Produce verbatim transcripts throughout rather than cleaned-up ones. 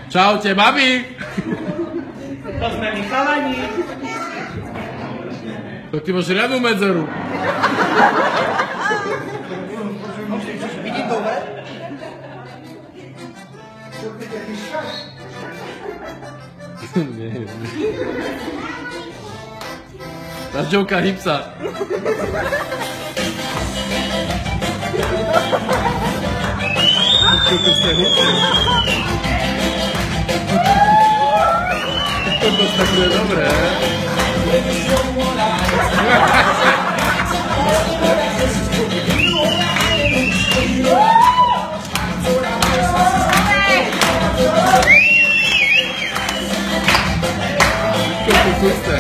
Čaute, babi! To sme my chalani. To ty máš riadnu medzeru. Vidím dobre? Nie. Dažďovka Hipsa. Toto ste hipsi. Toto tak je dobré. Toto super.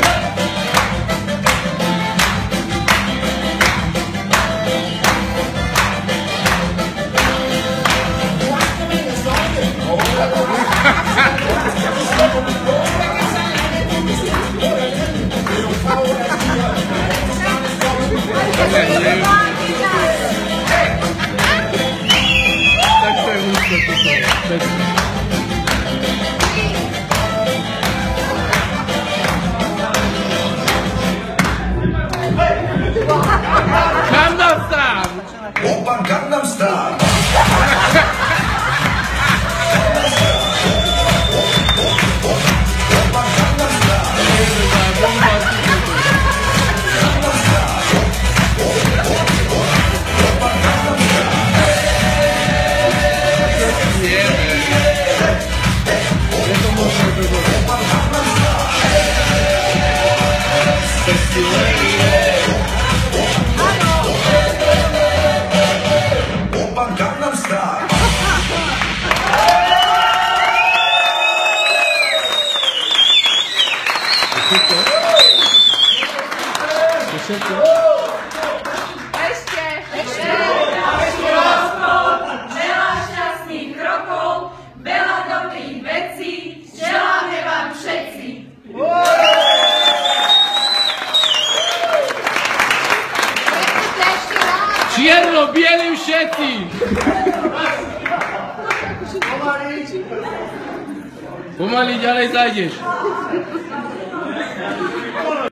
Tak to je úzko toto. Gangnam Style! Oppa Gangnam Style! Ešte, ešte, ešte rozkol, veľa šťastných krokov, veľa dobrých vecí, želáme vám všetci. Čierno-bieli všetci! Pomaly ďalej zajdeš.